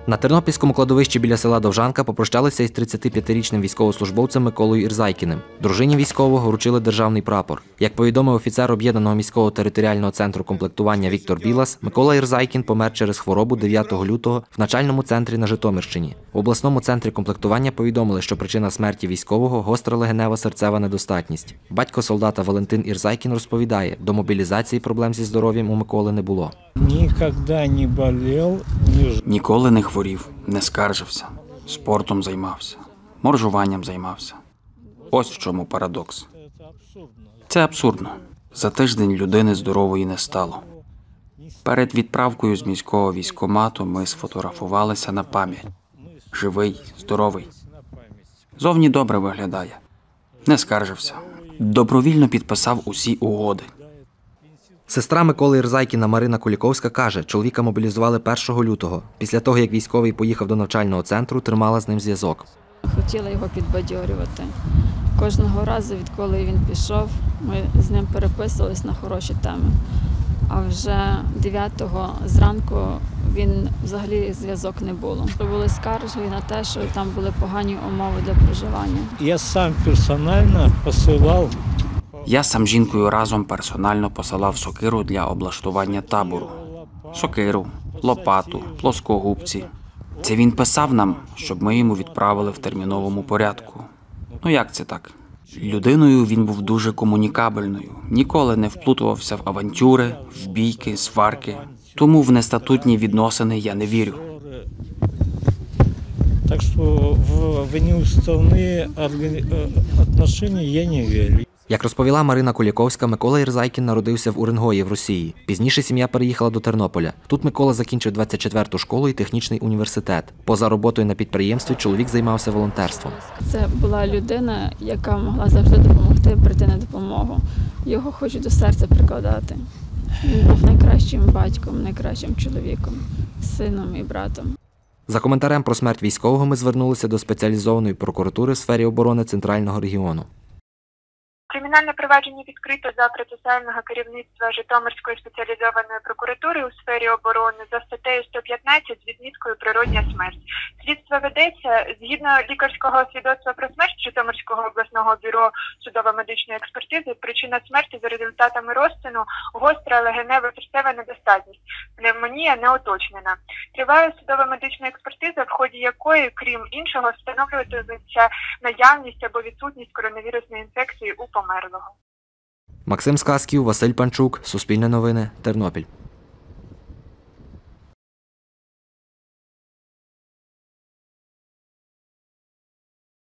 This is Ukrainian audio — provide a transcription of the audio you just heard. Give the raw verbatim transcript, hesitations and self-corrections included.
На Тернопільському кладовищі біля села Довжанка попрощалися із тридцятип'ятирічним військовослужбовцем Миколою Ірзайкіним. Дружині військового вручили державний прапор. Як повідомив офіцер Об'єднаного міського територіального центру комплектування Віктор Білас, Микола Ірзайкін помер через хворобу дев'ятого лютого в навчальному центрі на Житомирщині. В обласному центрі комплектування повідомили, що причина смерті військового – гостра легенева серцева недостатність. Батько солдата Валентин Ірзайкін розповідає, до мобілізації проблем зі здоров'ям у Миколи не було. Ніколи не болів, Ніколи не хворів, не скаржився, спортом займався, моржуванням займався. Ось в чому парадокс. Це абсурдно. За тиждень людини здорової не стало. Перед відправкою з міського військкомату ми сфотографувалися на пам'ять. Живий, здоровий. Зовні добре виглядає. Не скаржився. Добровільно підписав усі угоди. Сестра Миколи Ірзайкіна Марина Куліковська каже, чоловіка мобілізували першого лютого. Після того, як військовий поїхав до навчального центру, тримала з ним зв'язок. Хотіла його підбадьорювати. Кожного разу, відколи він пішов, ми з ним переписувались на хороші теми. А вже дев'ятого зранку він взагалі зв'язок не було. Були скарги на те, що там були погані умови для проживання. Я сам персонально посилав. Я сам з жінкою разом персонально посилав сокиру для облаштування табору. Сокиру, лопату, плоскогубці. Це він писав нам, щоб ми йому відправили в терміновому порядку. Ну як це так? Людиною він був дуже комунікабельною, ніколи не вплутувався в авантюри, в бійки, сварки. Тому в нестатутні відносини я не вірю. Так що в неуставні відносини я не вірю. Як розповіла Марина Куліковська, Микола Ірзайкін народився в Уренгої в Росії. Пізніше сім'я переїхала до Тернополя. Тут Микола закінчив двадцять четверту школу і технічний університет. Поза роботою на підприємстві чоловік займався волонтерством. Це була людина, яка могла завжди допомогти, прийти на допомогу. Його хочу до серця прикладати. Він був найкращим батьком, найкращим чоловіком, сином і братом. За коментарем про смерть військового ми звернулися до спеціалізованої прокуратури в сфері оборони Центрального регіону. Кримінальне провадження відкрито за процесуального керівництва Житомирської спеціалізованої прокуратури у сфері оборони за статтею сто п'ятнадцять з відміткою «Природня смерть». Слідство ведеться. Згідно лікарського свідоцтва про смерть Житомирського обласного бюро судово-медичної експертизи, причина смерті за результатами розтину – гостра легенева серцева недостатність. Пневмонія не уточнена. Триває судово-медична експертиза, в ході якої, крім іншого, встановлюється наявність або відсутність коронавірусної інфекції у померлого. Максим Сказків, Василь Панчук, Суспільне новини, Тернопіль.